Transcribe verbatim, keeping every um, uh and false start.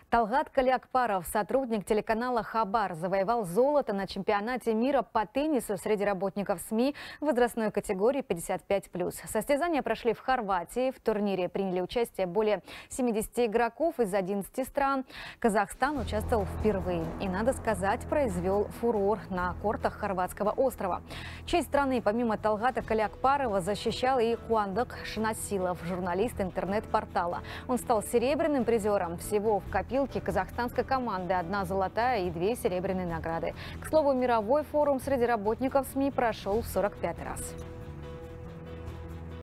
Талгат Калиакпаров, сотрудник телеканала «Хабар», завоевал золото на чемпионате мира по теннису среди работников СМИ в возрастной категории пятьдесят пять плюс. Состязания прошли в Хорватии. В турнире приняли участие более семидесяти игроков из одиннадцати стран. Казахстан участвовал впервые и, надо сказать, произвел фурор на кортах Хорватского острова. Честь страны помимо Талгата Калиакпарова защищал и Куандык Шнасилов, журналист интернет-портала. Он стал серебряным призером. Всего в копилке казахстанской команды одна золотая и две серебряные награды. К слову, мировой форум среди работников СМИ прошел в сорок пятый раз.